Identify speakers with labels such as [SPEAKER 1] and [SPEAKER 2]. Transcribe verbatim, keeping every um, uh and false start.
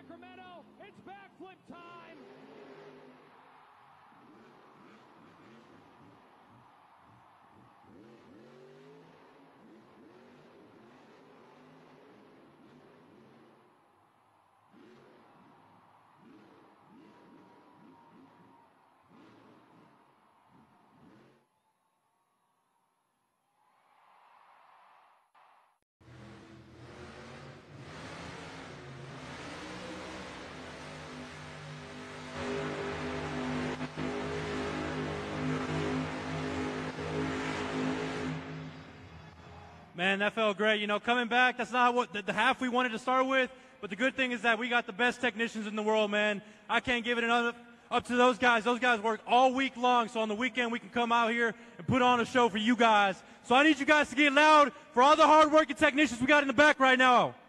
[SPEAKER 1] Sacramento, it's backflip time.
[SPEAKER 2] Man, that felt great. You know, coming back, that's not what the, the half we wanted to start with, but the good thing is that we got the best technicians in the world, man. I can't give it enough up to those guys. Those guys work all week long, so on the weekend we can come out here and put on a show for you guys. So I need you guys to get loud for all the hard-working technicians we got in the back right now.